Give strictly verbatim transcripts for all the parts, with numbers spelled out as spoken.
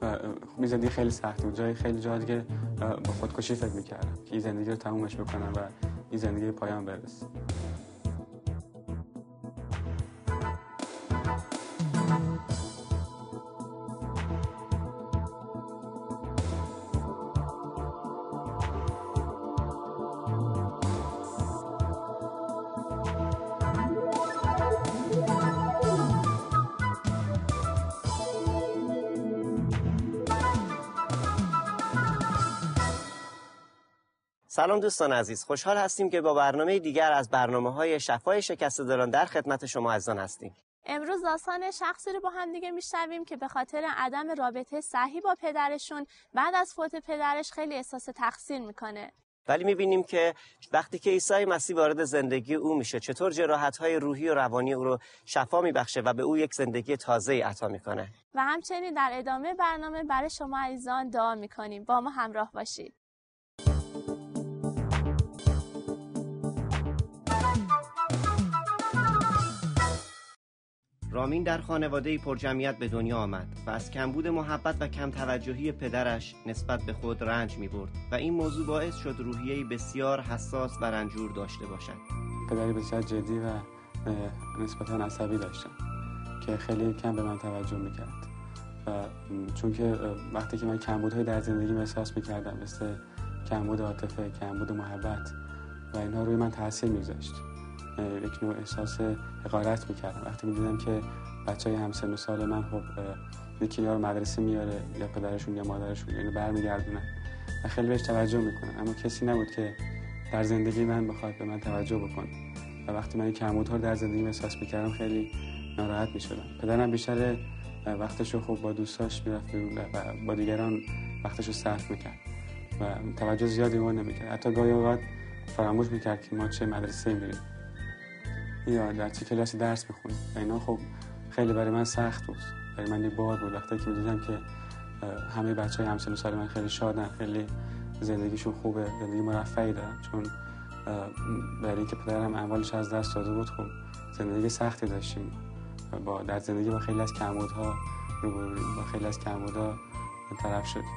و این زندگی خیلی سخت بود. جای خیلی جا دیگه با خودکشی فکر میکردم که این زندگی رو تمومش بکنم و این زندگی پایان برسه. سلام دوستان عزیز، خوشحال هستیم که با برنامه دیگر از برنامه‌های شفای شکست دلان در خدمت شما عزیزان هستیم. امروز داستان شخصی رو با هم دیگه میشنویم که به خاطر عدم رابطه صحیح با پدرشون بعد از فوت پدرش خیلی احساس تقصیر میکنه. ولی میبینیم که وقتی که عیسی مسیح وارد زندگی او میشه چطور جراحت‌های روحی و روانی او رو شفا میبخشه و به او یک زندگی تازه‌ای عطا میکنه. و همچنین در ادامه برنامه برای شما عزیزان دعا میکنیم. با ما همراه باشید. رامین در خانواده‌ای پرجمعیت به دنیا آمد و از کمبود محبت و کم توجهی پدرش نسبت به خود رنج می‌برد و این موضوع باعث شد روحیه‌ای بسیار حساس و رنجور داشته باشد. پدری بسیار جدی و نسبتاً عصبی داشتم که خیلی کم به من توجه می‌کرد و چون که وقتی که من کمبودهای در زندگیم احساس می‌کردم مثل کمبود عاطفه، کمبود محبت و اینها روی من تاثیر می‌گذاشت. یک نوع احساس حقارت میکردم وقتی میدیدم که بچه های همسن و سال من خب یکی یا مدرسه میاره یا پدرشون یا مادرشون یعنی برمیگردونن و خیلی بهش توجه میکنن، اما کسی نبود که در زندگی من بخواد به من توجه بکنه و وقتی من این کمبودها در زندگی احساس میکردم خیلی ناراحت میشدم. پدرم بیشتر وقتشو خب با دوستاش میرفت و با دیگران وقتشو صرف میکرد و توجه زیادی اون نمیکرد. حتی گاهی اوقات فراموش میکرد که ما چه مدرسه‌ای میریم یا در چه کلاسی درس میخونیم و اینا خب خیلی برای من سخت بود، برای من یه بار بود وقتی که میدیدم که همه بچه های همسن و سال من خیلی شادن، خیلی زندگیشون خوبه، زندگی مرفهی دارن، چون برای اینکه پدرم اموالش از دست داده بود خب زندگی سختی داشتیم و با در زندگی با خیلی از کمبودها روبرو بودیم، با خیلی از کمبودها طرف شدیم.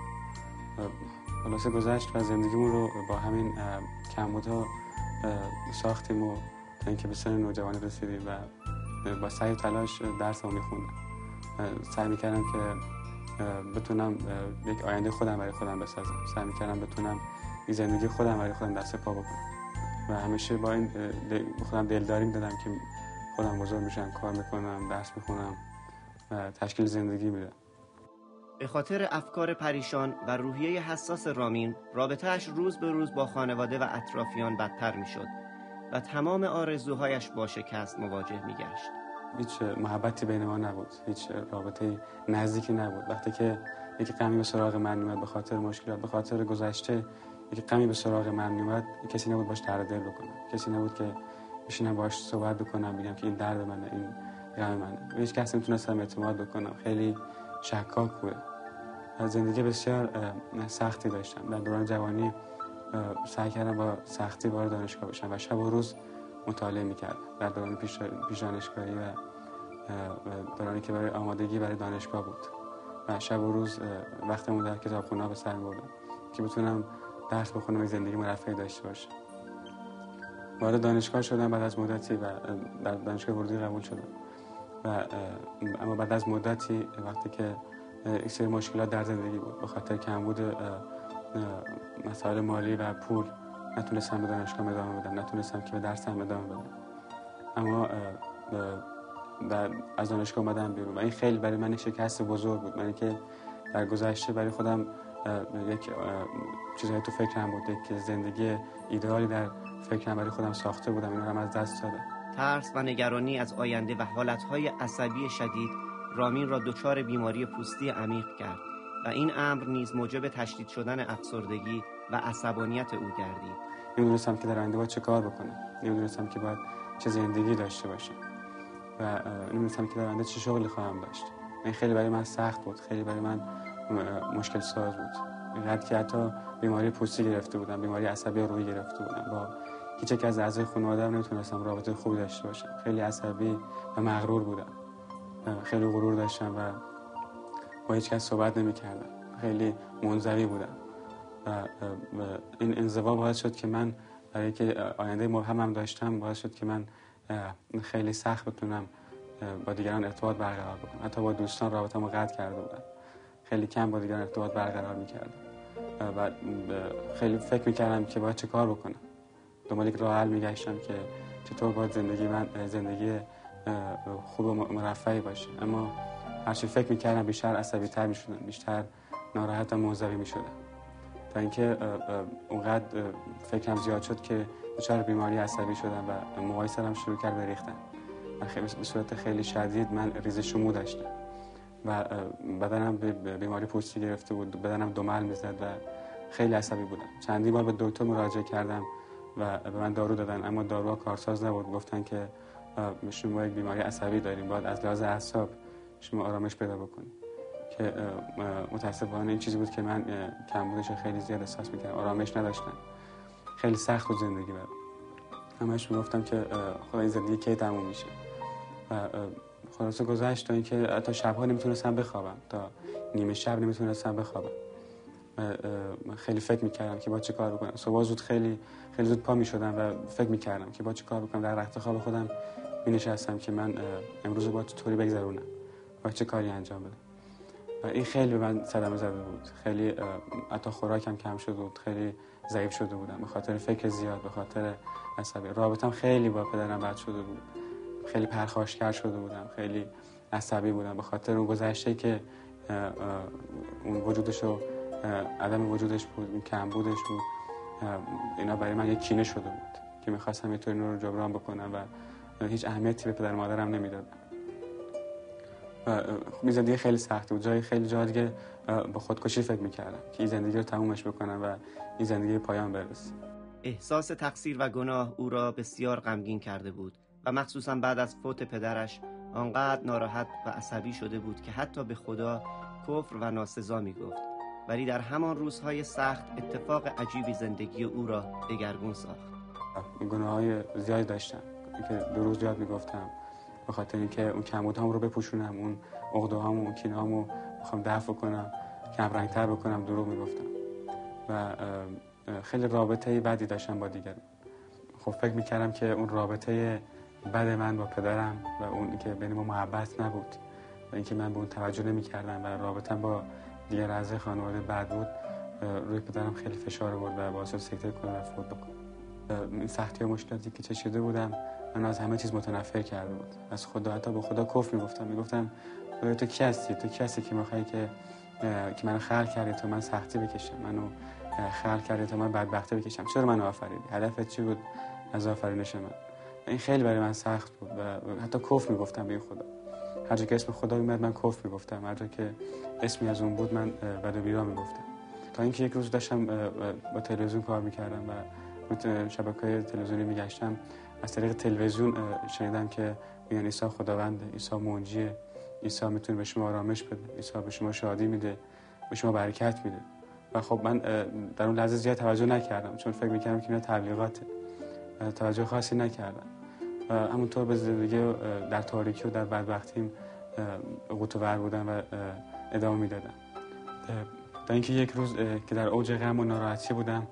خلاصه گذشت و زندگیمون رو با همین کمبودها ساختیم و تا اینکه به سن نوجوانی رسیدیم و با سعی و تلاش درسمو میخوندم. سعی میکردم که بتونم یک آینده خودم برای خودم بسازم، سعی میکردم بتونم این زندگی خودم برای خودم دست پا بکنم و همیشه با این خودم دلداری میدادم که خودم بزرگ میشم، کار میکنم، درس میخونم و تشکیل زندگی میدم. به خاطر افکار پریشان و روحیه حساس رامین رابطه‌اش روز به روز با خانواده و اطرافیان بدتر میشد و تمام آرزوهایش با شکست مواجه می‌گشت. هیچ محبتی بین ما نبود، هیچ رابطه نزدیکی نبود. وقتی که یک غمی به سراغ من میاد به خاطر مشکلات، به خاطر گذشته، یک غمی به سراغ من میاد، کسی نبود باش درد دل بکنم، کسی نبود که بشینم باهاش صحبت بکنم، بگم که این درد منه، این غم منه. هیچ کسی نمیتونستم اعتماد بکنم، خیلی شکاک بود. زندگی بسیار سختی داشتم. در دوران جوانی سعی کردم با سختی وارد دانشگاه بشم و شب و روز مطالعه میکردم. در دوران پیش پیش دانشگاهی و دورانی که برای آمادگی برای دانشگاه بود و شب و روز وقتمون در کتابخونه به سر می‌بردم که بتونم درس بخونم و زندگی مرفهی داشته باشم. وارد دانشگاه شدم بعد از مدتی و در دانشگاه ورودی قبول شدم و اما بعد از مدتی وقتی که یک سری مشکلات در زندگی بود به خاطر کمبود مسائل مالی و پول نتونستم به دانشگاه ادامه بدم، نتونستم که به درسم ادامه بدم. اما در از دانشگاه اومدم بیرون و این خیلی برای من شکست بزرگ بود. من که در گذشته برای خودم یک چیزایی تو فکرم بود، یک زندگی ایدئالی در فکرم برای خودم ساخته بودم، اینا رو هم از دست دادم. ترس و نگرانی از آینده و حالتهای عصبی شدید رامین را دچار بیماری پوستی عمیق کرد و این امر نیز موجب تشدید شدن افسردگی و عصبانیت او گردید. نمی‌دونستم که در آینده باید چه کار بکنم، نمی‌دونستم که باید چه زندگی داشته باشم و نمی‌دونستم که در آینده چه شغلی خواهم داشت. این خیلی برای من سخت بود، خیلی برای من مشکل ساز بود. اینقدر که حتی بیماری پوستی گرفته بودم، بیماری عصبی روحی گرفته بودم. با هیچ یک از اعضای خانواده‌ام نمی‌تونستم رابطه خوبی داشته باشم. خیلی عصبی و مغرور بودم. خیلی غرور داشتم و با هیچ کس صحبت نمی‌کردم، خیلی منزوی بودم و این انزوا باعث شد که من برای که آینده مبهمم داشتم باعث شد که من خیلی سخت بتونم با دیگران ارتباط برقرار بکنم. حتی با دوستان رابطه‌مو قطع کرده بودم، خیلی کم با دیگران ارتباط برقرار می‌کردم و خیلی فکر می‌کردم که باید چه کار بکنم. دنبال یک راه حل می‌گشتم که چطور باید زندگی من زندگی خوب و مرفهی باشه، اما هرچی فکر می‌کردم بیشتر عصبی‌تر می‌شدم، بیشتر ناراحت و منزوی می‌شدم، تا اینکه اونقدر فکرم زیاد شد که دچار بیماری عصبی شدم و موهای سرم شروع کرد به ریختن. به صورت خیلی شدید من ریزش مو داشتم و بدنم به بیماری پوستی گرفته بود، بدنم دمل می‌زد و خیلی عصبی بودم. چندی بار به دکتر مراجعه کردم و به من دارو دادن، اما داروها کارساز نبود. گفتن که شما یک بیماری عصبی داریم، باید از لحاظ اعصاب شما آرامش پیدا بکنید، که متاسفانه این چیزی بود که من کمبودش خیلی زیاد احساس می‌کردم. آرامش نداشتم، خیلی سخت بود زندگی برام. همش میگفتم که خدا این زندگی کی تموم میشه و خلاصه گذشت تا اینکه حتی شب‌ها نمیتونستم بخوابم، تا نیمه شب نمیتونستم بخوابم. خیلی فکر میکردم که با چه کار بکنم. صبح زود خیلی خیلی زود پا میشدم و فکر میکردم که با چه کار بکنم. در رخت خواب خودم مینشستم که من امروز رو با چطوری بگذرونم، با چه کاری انجام بدم. و این خیلی به من صدمه زده بود. خیلی حتی خوراکم کم شده بود، خیلی ضعیف شده بودم به خاطر فکر زیاد، به خاطر عصبی. رابطم خیلی با پدرم بد شده بود، خیلی پرخاشگر شده بودم، خیلی عصبی بودم به خاطر اون گذشته که اون وجودشو عدم وجودش بود، اون کمبودش بود. اینا برای من یک کینه شده بود که می‌خواستم اینطوری رو جبران بکنم و هیچ اهمیتی به پدر مادرم نمیدادم. و خب زندگی خیلی سخت بود، جای خیلی جا دیگه به خودکشی فکر می‌کردم که این زندگی رو تمومش بکنم و این زندگی پایان برسه. احساس تقصیر و گناه او را بسیار غمگین کرده بود و مخصوصا بعد از فوت پدرش آنقدر ناراحت و عصبی شده بود که حتی به خدا کفر و ناسزا می‌گفت. ولی در همان روزهای سخت اتفاق عجیبی زندگی او را دگرگون ساخت. گناه‌های زیادی داشتم که دروغ زیاد میگفتم به خاطر اینکه اون کمبودهام رو بپوشونم، اون عقده‌هام و اون کینه‌هامو بخوام دفع کنم، کم رنگ‌تر بکنم، دروغ میگفتم و خیلی رابطه بدی داشتم با دیگران. خب فکر میکردم که اون رابطه بد من با پدرم و اون که بین ما محبت نبود و اینکه من به اون توجه نمی‌کردم و رابطه‌ام با دیگر اعضای خانواده بد بود، روی پدرم خیلی فشار آورد و باعث شد سکته کنه و فوت بکنه. این سختی و مشکلاتی که چشیده بودم من از همه چیز متنفر کرده بود. از خدا، حتی به خدا کفر میگفتم. میگفتم تو کی هستی؟ تو کی هستی که میخوای که که منو خلق کردی تا من سختی بکشم، منو خلق کردی تا من بدبختی بکشم، چرا منو آفریدی؟ هدفت چی بود از آفرینش من؟ این خیلی برای من سخت بود و حتی کفر میگفتم به خدا. هر جا که اسم خدا میاد من کفر میگفتم، هر جا که اسمی از اون بود من بد و بیرا میگفتم. تا اینکه یک روز داشتم با تلویزیون کار میکردم و شبکه‌های تلویزیونی میگشتم، از طریق تلویزیون شنیدم که میگن عیسی خداونده، عیسی منجیه، عیسی میتونه به شما آرامش بده، عیسی به شما شادی میده، به شما برکت میده. و خب من در اون لحظه زیاد توجه نکردم چون فکر میکردم که اینا تبلیغاته، توجه خاصی نکردم. و همونطور به زندگی در تاریکی و در بدبختیم قوتور بودم و ادامه میدادم. تا اینکه یک روز که در اوج غم و ناراحتی بودم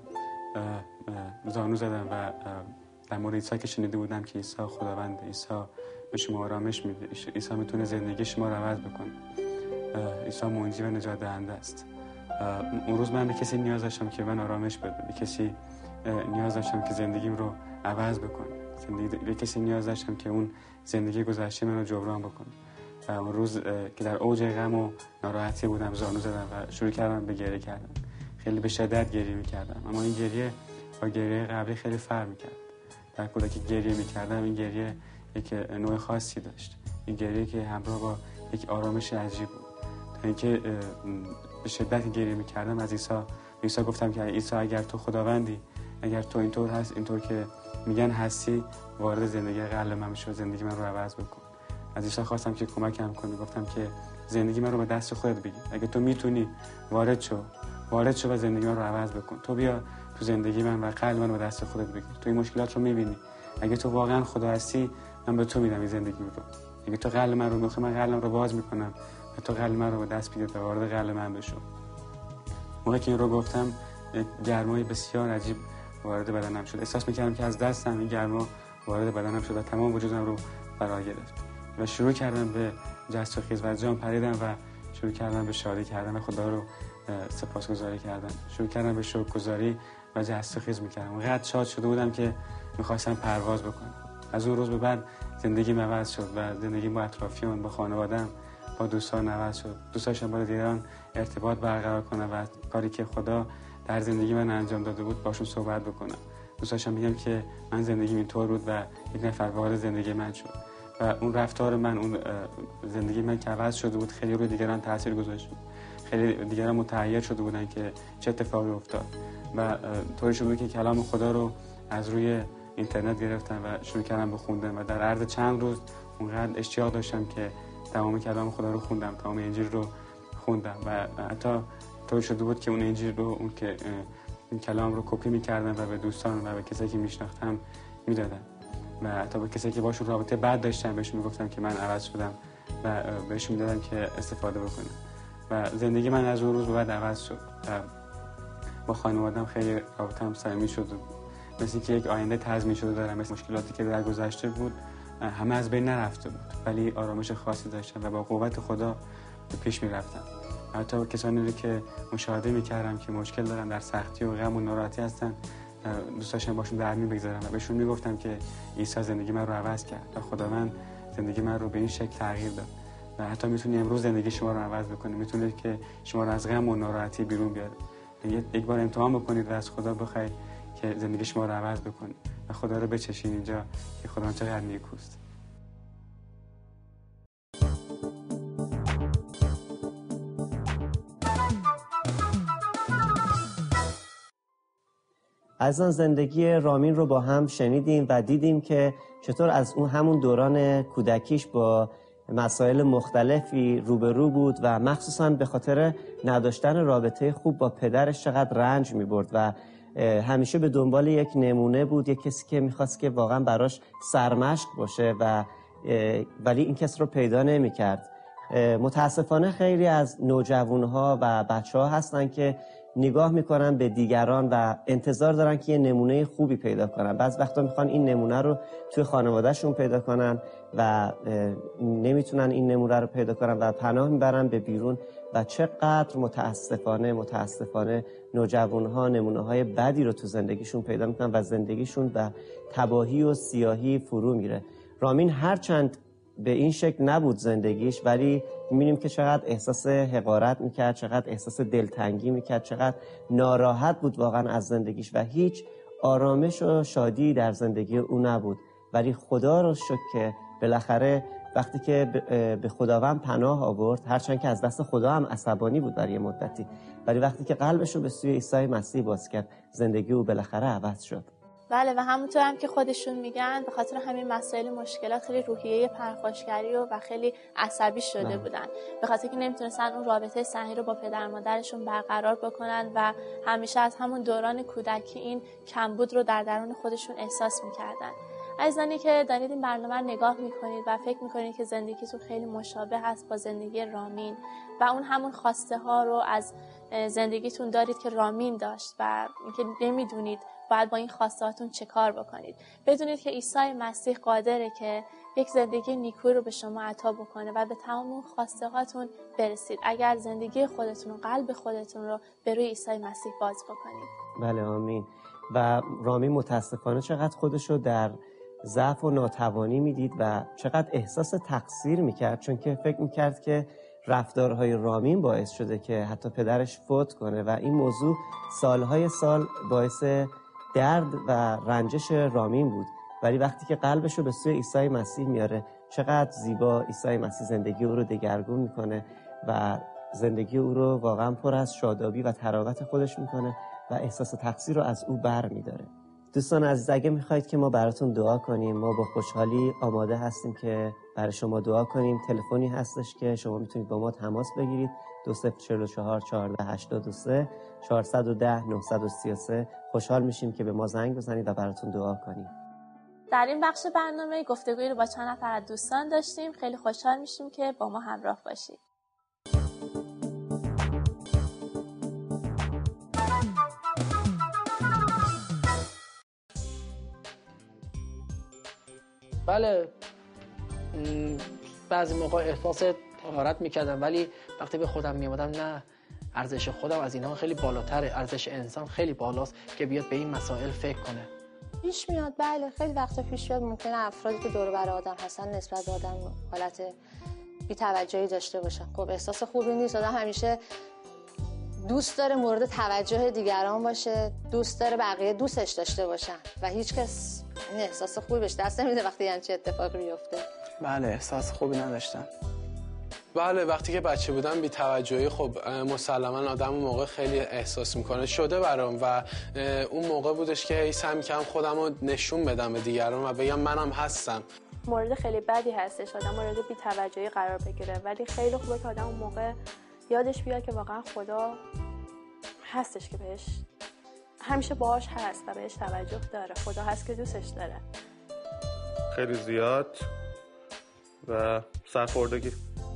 زانو زدم و در مورد عیسی که شنیده بودم که عیسی خداونده، عیسی به شما آرامش میده، عیسی میتونه زندگی شما رو عوض بکنه، عیسی منجی و نجات دهنده است. اون روز من به کسی نیاز داشتم که من آرامش بده، به کسی نیاز داشتم که زندگیم رو عوض بکنه، زندگی به کسی نیاز داشتم که اون زندگی گذشته من رو جبران بکنه. و اون روز که در اوج غم و ناراحتی بودم زانو زدم و شروع کردم به گریه کردن. خیلی به شدت گریه میکردم، اما این گریه با گریه قبلی خیلی فرق میکرد. در کودکی گریه میکردم، این گریه یک نوع خاصی داشت، این گریه که همراه با یک آرامش عجیب بود. تا اینکه به شدت گریه میکردم از عیسی عیسی گفتم که عیسی اگر تو خداوندی، اگر تو اینطور هست، اینطور که میگن هستی، وارد زندگی قلب من بشو، زندگی من رو عوض بکن. از عیسی خواستم که کمکم کنه، گفتم که زندگی من رو به دست خودت بگیر، اگه تو میتونی وارد شو، وارد شو و زندگی من رو عوض بکن. تو بیا تو زندگی من و قلب من رو به دست خودت بگیر. تو این مشکلات رو میبینی، اگه تو واقعا خدا هستی من به تو میدم این زندگی رو. اگه تو قلب من رو میخوای، من قلبم رو باز میکنم تا قلب من رو به دست بگیرد و وارد قلب من بشو. موقعی که این رو گفتم گرمای بسیار عجیب وارد بدنم شد. احساس می‌کردم که از دستم این گرما وارد بدنم شد و تمام وجودم رو فرا گرفت و شروع کردم به جست و خیز و از جام پریدم و شروع کردم به شادی کردن و خدا رو سپاسگزاری کردن. شروع کردم به شکرگزاری و جست و خیز می‌کردم. اونقدر شاد شده بودم که می‌خواستم پرواز بکنم. از اون روز به بعد زندگیم عوض شد و زندگی با اطرافیان، با خانواده‌ام، با دوستان عوض شد. دوست داشتم با دیگران ارتباط برقرار کنم و کاری که خدا در زندگی من انجام داده بود باشون صحبت بکنم. دوست داشتم بگم که من زندگیم اینطور بود و یک نفر وارد زندگی من شد و اون رفتار من، اون زندگی من که عوض شده بود خیلی روی دیگران تاثیر گذاشت بود. خیلی دیگران متحیر شده بودن که چه اتفاقی افتاد و طوری شده که کلام خدا رو از روی اینترنت گرفتم و شروع کردم به خوندن و در عرض چند روز اونقدر اشتیاق داشتم که تمام کلام خدا رو خوندم، تمام انجیل رو خوندم و حتی طوری شده بود که اون انجیل رو، اون که این کلام رو کپی می‌کردم و به دوستان و به کسایی که میشناختم میدادم و حتی به کسایی که باشون رابطه بد داشتم بهشون میگفتم که من عوض شدم و بهشون میدادم که استفاده بکنم و زندگی من از اون روز به بعد عوض شد و با خانواده‌ام خیلی رابطه‌ام صمیمی شد. مثل که یک آینده تضمین شده دارم. مثل مشکلاتی که در گذشته بود همه از بین نرفته بود ولی آرامش خاصی داشتم و با قوت خدا به پیش میرفتم. حتی کسانی رو که مشاهده میکردم که مشکل دارن، در سختی و غم و ناراحتی هستن، دوست داشتم باشون در میون بگذارم و بهشون میگفتم که عیسی زندگی من رو عوض کرد و خداوند زندگی من رو به این شکل تغییر داد و حتی میتونه امروز زندگی شما رو عوض بکنه، میتونه که شما رو از غم و ناراحتی بیرون بیاره. یک بار امتحان بکنید و از خدا بخواید که زندگی شما رو عوض بکنه و خدا رو بچشین اینجا که خدا چقدر نیکوست. از آن زندگی رامین رو با هم شنیدیم و دیدیم که چطور از اون همون دوران کودکیش با مسائل مختلفی روبرو بود و مخصوصاً به خاطر نداشتن رابطه خوب با پدرش چقدر رنج می‌برد و همیشه به دنبال یک نمونه بود، یک کسی که می‌خواست که واقعاً براش سرمشق باشه و ولی این کس رو پیدا نمی‌کرد. متاسفانه خیلی از نوجوان‌ها و بچه‌ها هستن که نگاه میکنن به دیگران و انتظار دارن که یه نمونه خوبی پیدا کنن. بعض وقتا میخوان این نمونه رو توی خانوادهشون پیدا کنن و نمیتونن این نمونه رو پیدا کنن و پناه میبرن به بیرون و چقدر متاسفانه متاسفانه نوجوانها نمونه های بدی رو تو زندگیشون پیدا میکنن و زندگیشون به تباهی و سیاهی فرو میره. رامین هرچند به این شکل نبود زندگیش ولی می‌بینیم که چقدر احساس حقارت میکرد، چقدر احساس دلتنگی میکرد، چقدر ناراحت بود واقعا از زندگیش و هیچ آرامش و شادی در زندگی او نبود. ولی خدا رو شکر که بالاخره وقتی که به خداوند پناه آورد، هرچند که از دست خدا هم عصبانی بود برای مدتی، ولی وقتی که قلبش رو به سوی عیسی مسیح باز کرد زندگی او بالاخره عوض شد. بله و همونطور هم که خودشون میگن به خاطر همین مسائل مشکلات خیلی روحیه پرخاشگری و, و خیلی عصبی شده بله. بودن به خاطر که نمیتونستن اون رابطه صحیح رو با پدر مادرشون برقرار بکنن و همیشه از همون دوران کودکی این کمبود رو در درون خودشون احساس میکردن. عزیزانی که دارید این برنامه رو نگاه میکنید و فکر میکنید که زندگیتون خیلی مشابه هست با زندگی رامین و اون همون خواسته ها رو از زندگیتون دارید که رامین داشت و اینکه نمیدونید باید با این خواستهاتون چه کار بکنید، بدونید که عیسی مسیح قادره که یک زندگی نیکو رو به شما عطا بکنه و به تمام اون خواسته هاتون برسید اگر زندگی خودتون و قلب خودتون رو به روی عیسی مسیح باز بکنید. بله آمین. و رامین متاسفانه چقدر خودش رو در ضعف و ناتوانی میدید و چقدر احساس تقصیر میکرد، چون که فکر میکرد که رفتارهای رامین باعث شده که حتی پدرش فوت کنه و این موضوع سالهای سال باعث درد و رنجش رامین بود. ولی وقتی که قلبش رو به سوی عیسی مسیح میاره چقدر زیبا عیسی مسیح زندگی او رو دگرگون میکنه و زندگی او رو واقعا پر از شادابی و تراوت خودش میکنه و احساس تقصیر رو از او بر میداره. دوستان عزیز، اگه میخواید که ما براتون دعا کنیم ما با خوشحالی آماده هستیم که برای شما دعا کنیم. تلفنی هستش که شما میتونید با ما تماس بگیرید دو صفر چهار چهار چهارده هشتاد و سه چهارصد و ده نهصد و سی و سه. خوشحال میشیم که به ما زنگ بزنید و براتون دعا کنیم. در این بخش برنامه گفتگویی رو با چند نفر از دوستان داشتیم. خیلی خوشحال میشیم که با ما همراه باشید. بله، بعضی موقع احساس حقارت میکردم، ولی وقتی به خودم میامدم نه، ارزش خودم از اینها خیلی بالاتره، ارزش انسان خیلی بالاست که بیاد به این مسائل فکر کنه. پیش میاد، بله خیلی وقتا پیش میاد ممکنه افرادی که دور و بر آدم هستن نسبت به آدم حالت بی‌توجهی داشته باشن. خب احساس خوبی نیست، آدم همیشه دوست داره مورد توجه دیگران باشه، دوست داره بقیه دوستش داشته باشن و هیچ کس این احساس خوبی بهش دست نمیده وقتی همچین اتفاقی میفته. بله احساس خوبی نداشتم. بله وقتی که بچه بودم بی‌توجهی خب مسلما آدم اون موقع خیلی احساس میکنه شده برام و اون موقع بودش که هی سعی می‌کردم خودم رو نشون بدم به دیگران و بگم منم هستم. مورد خیلی بدی هستش آدم مورد بی‌توجهی قرار بگیره، ولی خیلی خوبه که آدم اون موقع یادش بیاد که واقعا خدا هستش که بهش همیشه باهاش هست و بهش توجه داره، خدا هست که دوستش داره. خیلی زیاد و سرخوردگی.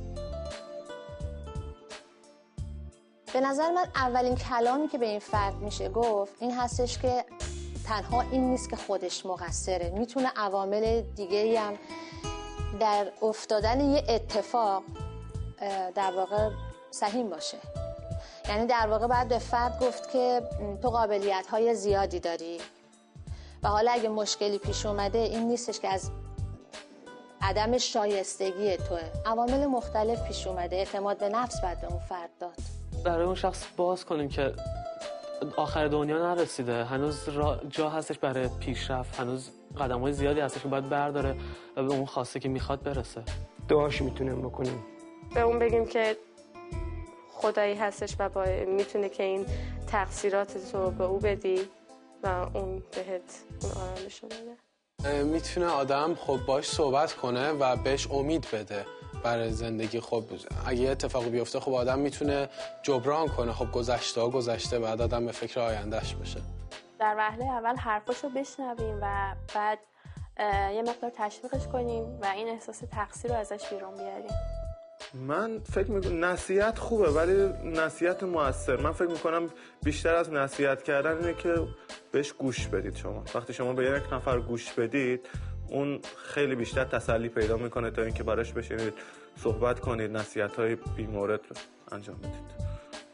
به نظر من اولین کلامی که به این فرد میشه گفت این هستش که تنها این نیست که خودش مقصره، میتونه عوامل دیگه‌ای هم در افتادن یه اتفاق در واقع سهیم باشه. یعنی در واقع باید به فرد گفت که تو قابلیت‌های زیادی داری و حالا اگه مشکلی پیش اومده این نیستش که از عدم شایستگی توه، عوامل مختلف پیش اومده، اعتماد به نفس باید به اون فرد داد. برای اون شخص باز کنیم که آخر دنیا نرسیده، هنوز جا هستش برای پیشرفت، هنوز قدم‌های زیادی هستش که باید برداره و به اون خواسته که میخواد برسه. دعاش میتونیم بکنیم، به اون بگیم که خدایی هستش و با... میتونه که این تقصیرات رو به او بدی و اون بهت اون آرامش رو بده. میتونه آدم خب باش صحبت کنه و بهش امید بده برای زندگی. خب اگه یه اتفاقی بیفته خب آدم میتونه جبران کنه، خب گذشته ها گذشته، بعد آدم به فکر آیندهش بشه. در وهله اول حرفاشو بشنویم و بعد یه مقدار تشویقش کنیم و این احساس تقصیر رو ازش بیرون بیاریم. من فکر میکنم نصیحت خوبه ولی نصیحت مؤثر. من فکر میکنم بیشتر از نصیحت کردن اینه که بهش گوش بدید. شما وقتی شما به یک نفر گوش بدید اون خیلی بیشتر تسلی پیدا میکنه تا اینکه براش بشینید صحبت کنید، نصیحت‌های بی‌مورد رو انجام بدید.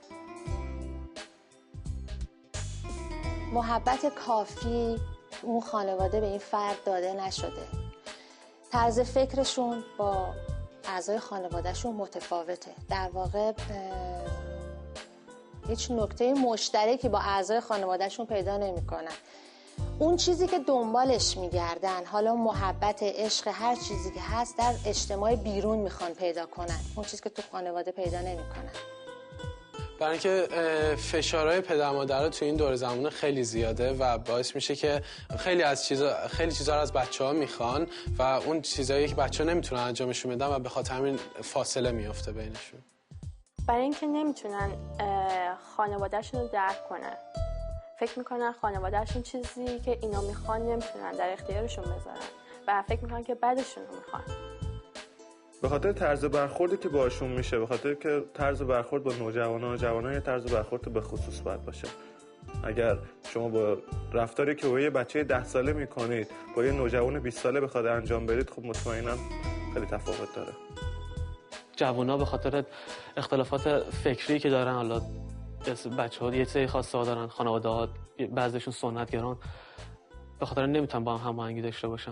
محبت کافی اون خانواده به این فرد داده نشده. طرز فکرشون با اعضای خانوادهشون متفاوته. در واقع هیچ نکته مشترکی با اعضای خانوادهشون پیدا نمی‌کنن. اون چیزی که دنبالش میگردن، حالا محبت، عشق، هر چیزی که هست در اجتماع بیرون میخوان پیدا کنن، اون چیزی که تو خانواده پیدا نمی‌کنن. برای اینکه فشارهای پدر مادرها تو این دور زمانه خیلی زیاده و باعث میشه که خیلی از چیزا خیلی چیزا رو از بچه‌ها میخوان و اون چیزایی که بچه‌ها نمیتونن انجامشون بدن و به خاطر همین فاصله میفته بینشون. برای اینکه نمیتونن خانواده‌شون رو درک کنن، فکر میکنن خانواده‌شون چیزی که اینا میخوان نمیتونن در اختیارشون بذارن و فکر میکنن که بعدشون رو میخوان. به خاطر طرز برخوردی که باشون میشه، به خاطر که طرز برخورد با نوجوانان و جوانان یه طرز برخورد به خصوص باید باشه. اگر شما با رفتاری که با یه بچه ده ساله میکنید با یه نوجوان بیست ساله بخواد انجام بدید، خب مطمئنا خیلی تفاوت داره. جوونا به خاطر اختلافات فکری که دارن، حالا بچه‌ها یه سری خواسته دارن، خانواده‌ها بعضیشون سنت‌گران، به خاطر نمیتونن با هم هماهنگی داشته باشن.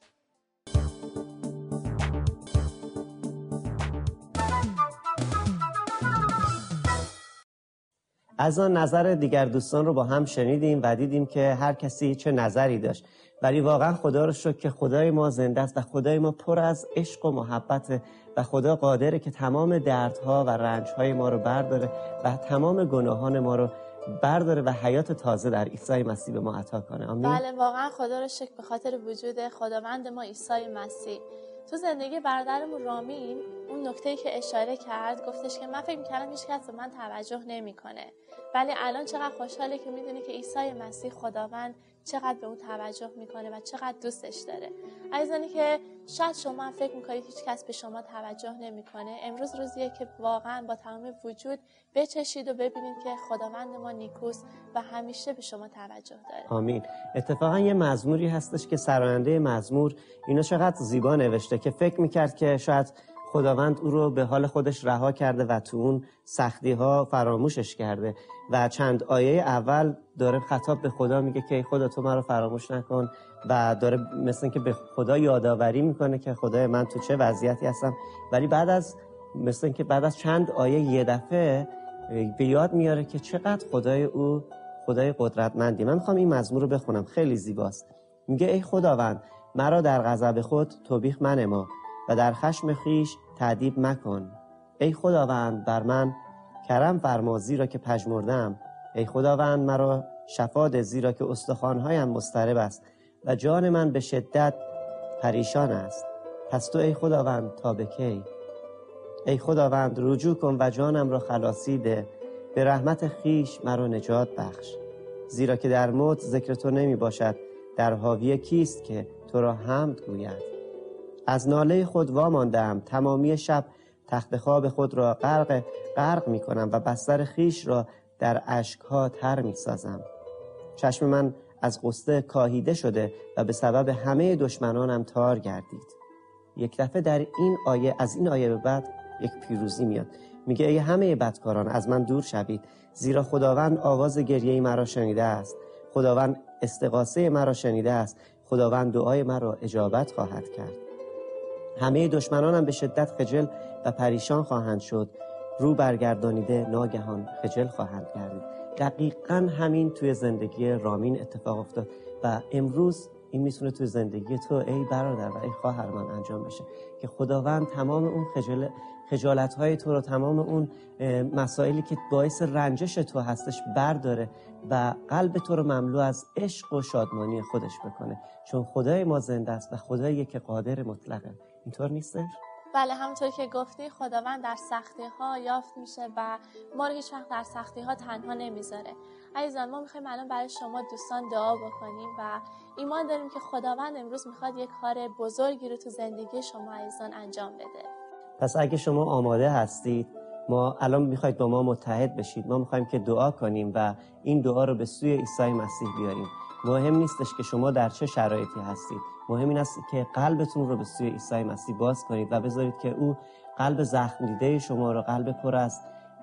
از آن نظر دیگر دوستان رو با هم شنیدیم و دیدیم که هر کسی چه نظری داشت، ولی واقعا خدا رو شکر که خدای ما زنده است و خدای ما پر از عشق و محبت و خدا قادره که تمام دردها و رنجهای ما رو برداره و تمام گناهان ما رو برداره و حیات تازه در عیسی مسیح به ما عطا کنه. آمین. بله واقعا خدا رو شکر به خاطر وجود خداوند ما عیسی مسیح. تو زندگی برادرمون رامین اون نکته‌ای که اشاره کرد، گفتش که من فکر می‌کردم هیچ کس به من توجه نمی‌کنه، ولی الان چقدر خوشحاله که می‌دونه که عیسی مسیح خداوند چقدر به اون توجه میکنه و چقدر دوستش داره. عزیزانی که شاید شما فکر میکنید هیچ کس به شما توجه نمیکنه، امروز روزیه که واقعا با تمام وجود بچشید و ببینید که خداوند ما نیکوست و همیشه به شما توجه داره. آمین. اتفاقا یه مزموری هستش که سراینده مزمور اینو چقدر زیبا نوشته که فکر میکرد که شاید خداوند او رو به حال خودش رها کرده و تو اون سختی ها فراموشش کرده و چند آیه اول داره خطاب به خدا میگه که ای خدا تو من رو فراموش نکن و داره مثل این که به خدا یادآوری میکنه که خدای من تو چه وضعیتی هستم، ولی بعد از مثل این که بعد از چند آیه یه دفعه به یاد میاره که چقدر خدای او خدای قدرتمندی. من میخوام این مزمور رو بخونم، خیلی زیباست. میگه ای خداوند مرا در غضب خود توبیخ منما و در خشم خیش تعذیب مکن. ای خداوند بر من کرم فرما زیرا که پژمردم. ای خداوند مرا شفا ده زیرا که استخوان‌هایم مضطرب است و جان من به شدت پریشان است. پس تو ای خداوند تا به کی؟ ای خداوند رجوع کن و جانم را خلاصی ده، به رحمت خیش مرا نجات بخش. زیرا که در موت ذکر تو نمی باشد، در حاوی کیست که تو را حمد گوید. از ناله خود واماندم، تمامی شب تخت خواب خود را غرق غرق می کنم و بستر خیش را در اشکها تر می سازم. چشم من از غصه کاهیده شده و به سبب همه دشمنانم تار گردید. یک دفعه در این آیه، از این آیه به بعد یک پیروزی میاد. میگه ای همه بدکاران از من دور شوید، زیرا خداوند آواز گریه مرا شنیده است. خداوند استغاثه مرا شنیده است. خداوند دعای مرا اجابت خواهد کرد. همه دشمنانم به شدت خجل و پریشان خواهند شد، رو برگردانیده ناگهان خجل خواهند گردید. دقیقاً همین توی زندگی رامین اتفاق افتاد و امروز این میتونه توی زندگی تو ای برادر و ای خواهر من انجام بشه که خداوند تمام اون خجل خجالت‌های تو رو، تمام اون مسائلی که باعث رنجش تو هستش برداره و قلب تو رو مملو از عشق و شادمانی خودش بکنه، چون خدای ما زنده است و خداییه که قادر مطلقه. اینطور نیستش؟ بله، همونطور که گفتی خداوند در سختی ها یافت میشه و ما رو هیچ وقت در سختی ها تنها نمیذاره. عزیزان ما میخوایم الان برای شما دوستان دعا بکنیم و ایمان داریم که خداوند امروز میخواد یک کار بزرگی رو تو زندگی شما عزیزان انجام بده. پس اگه شما آماده هستید، ما الان میخواید با ما متحد بشید. ما میخوایم که دعا کنیم و این دعا رو به سوی عیسی مسیح بیاریم. مهم نیستش که شما در چه شرایطی هستید، مهم این است که قلبتون رو به سوی عیسی مسیح باز کنید و بذارید که او قلب زخم دیده شما رو، قلب پر از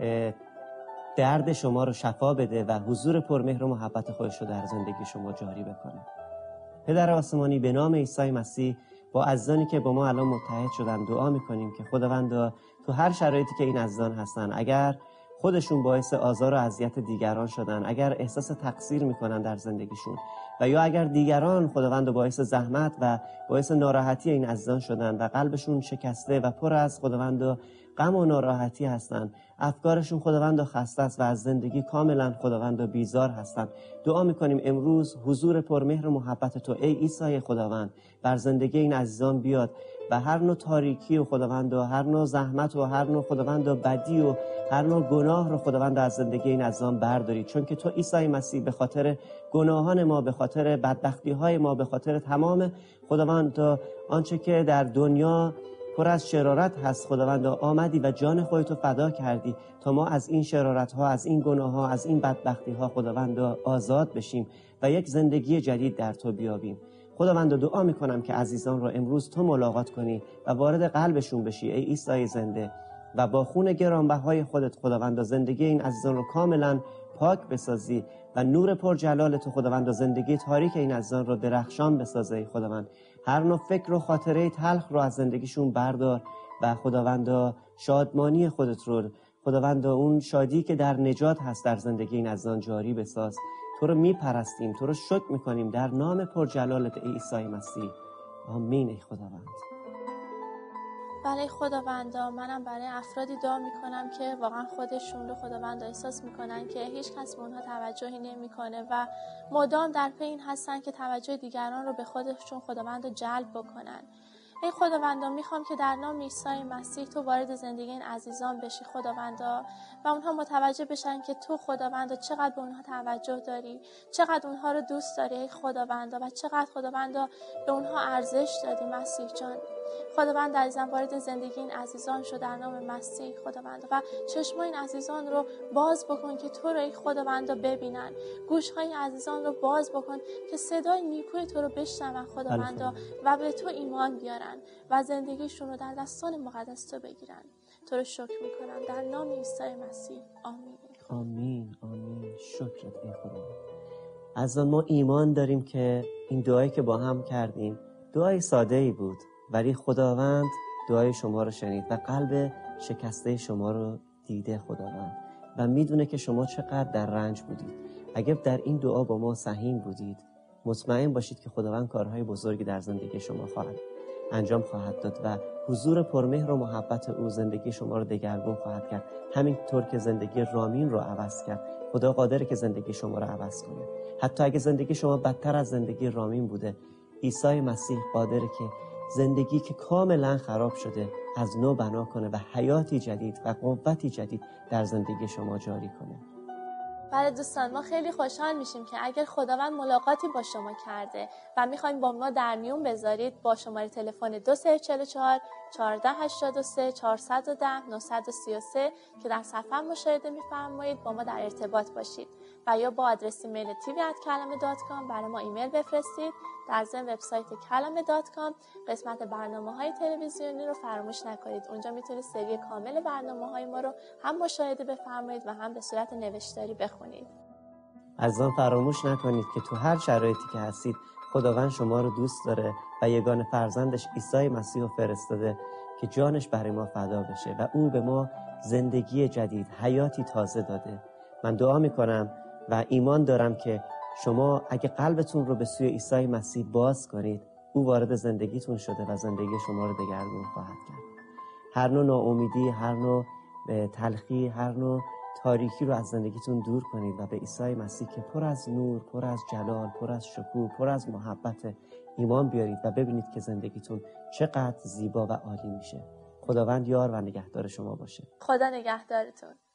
درد شما رو شفا بده و حضور پرمهر و محبت خودش رو در زندگی شما جاری بکنه. پدر آسمانی، به نام عیسی مسیح با عزیزانی که با ما الان متحد شدن دعا میکنیم که خداوند تو هر شرایطی که این عزیزان هستن، اگر خودشون باعث آزار و اذیت دیگران شدن، اگر احساس تقصیر میکنن در زندگیشون و یا اگر دیگران خداوند باعث زحمت و باعث ناراحتی این عزیزان شدن و قلبشون شکسته و پر از خداوند غم و ناراحتی هستن، افکارشون خداوند خسته است و از زندگی کاملا خداوند بیزار هستن، دعا میکنیم امروز حضور پرمهر و محبت تو ای عیسی خداوند بر زندگی این عزیزان بیاد و هر نوع تاریکی و خداوند و هر نوع زحمت و هر نوع خداوند و بدی و هر نوع گناه رو خداوند از زندگی این عزیزان بردارید، چون که تو عیسی مسیح به خاطر گناهان ما، به خاطر بدبختی های ما، به خاطر تمام خداوند تو آنچه که در دنیا پر از شرارت هست خداوند آمدی و جان خودتو فدا کردی تا ما از این شرارت ها، از این گناه ها، از این بدبختی ها خداوند آزاد بشیم و یک زندگی جدید در تو بیابیم. خداوند دعا میکنم که عزیزان رو امروز تو ملاقات کنی و وارد قلبشون بشی ای عیسی زنده و با خون گرانبهای خودت خداوند زندگی این عزیزان رو کاملا پاک بسازی و نور پر جلال تو خداوند زندگی تاریک این عزیزان رو درخشان بسازی. خداوند هر نوع فکر و خاطره تلخ رو از زندگیشون بردار و خداوند شادمانی خودت رو، خداوند اون شادی که در نجات هست در زندگی این عزیزان جاری بساز. تو رو میپرستیم، تو رو شکر میکنیم در نام پر جلالت ای عیسی مسیح. آمین ای خداوند. برای خداوندا منم برای افرادی دعا میکنم که واقعا خودشون رو خداوند احساس میکنن که هیچ کس به اونها توجهی نمیکنه و مدام در پی این هستن که توجه دیگران رو به خودشون خداوند جلب بکنن. ای خداوندا میخوام که در نام عیسی مسیح تو وارد زندگی این عزیزان بشی خداوندا و اونها متوجه بشن که تو خداوندا چقدر به اونها توجه داری، چقدر اونها رو دوست داری ای خداوندا و چقدر خداوندا به اونها ارزش دادی مسیح جان. خداوند عزیزم وارد زندگی این عزیزان شو در نام مسیح خداوند و چشمای این عزیزان رو باز بکن که تو رو ای خداوند ببینن، گوشهای عزیزان رو باز بکن که صدای نیکوی تو رو بشنون خداوند و به تو ایمان بیارن و زندگیشون رو در دستان مقدس تو بگیرن. تو رو شکر میکنم در نام عیسی مسیح. آمین آمین آمین. شکرت ای خدا. از ما ایمان داریم که این دعایی که با هم کردیم دعای ساده ای بود، ولی خداوند دعای شما رو شنید و قلب شکسته شما رو دیده خداوند و میدونه که شما چقدر در رنج بودید. اگر در این دعا با ما سهیم بودید، مطمئن باشید که خداوند کارهای بزرگی در زندگی شما خواهد انجام خواهد داد و حضور پرمهر و محبت او زندگی شما رو دگرگون خواهد کرد. همینطور که زندگی رامین رو عوض کرد، خدا قادره که زندگی شما رو عوض کنه. حتی اگه زندگی شما بدتر از زندگی رامین بوده، عیسی مسیح قادره که زندگی که کاملا خراب شده از نو بنا کنه و حیاتی جدید و قوتی جدید در زندگی شما جاری کنه. بله دوستان، ما خیلی خوشحال میشیم که اگر خداوند ملاقاتی با شما کرده و میخوایم با ما در میون بذارید، با شماره تلفن دو سه چهار چهار چهارده هشتاد و سه چهارصد و ده نهصد و سی و سه که در صفحه مشاهده میفرمایید با ما در ارتباط باشید و یا با آدرس ایمیل تی وی ات کلمه دات کام برای ما ایمیل بفرستید. در ضمن وبسایت کلمه دات کام قسمت برنامه‌های تلویزیونی رو فراموش نکنید. اونجا میتونید سری کامل برنامه‌های ما رو هم مشاهده بفرمایید و هم به صورت نوشتاری بخونید. از آن فراموش نکنید که تو هر شرایطی که هستید خداوند شما رو دوست داره و یگانه فرزندش عیسی مسیح رو فرستاده که جانش برای ما فدا بشه و او به ما زندگی جدید، حیاتی تازه داده. من دعا میکنم و ایمان دارم که شما اگه قلبتون رو به سوی عیسی مسیح باز کنید، او وارد زندگیتون شده و زندگی شما رو دگرگون خواهد کرد. هر نوع ناامیدی، هر نوع تلخی، هر نوع تاریکی رو از زندگیتون دور کنید و به عیسی مسیح که پر از نور، پر از جلال، پر از شکوه، پر از محبت ایمان بیارید و ببینید که زندگیتون چقدر زیبا و عالی میشه. خداوند یار و نگهدار شما باشه. خدا نگهدارتون.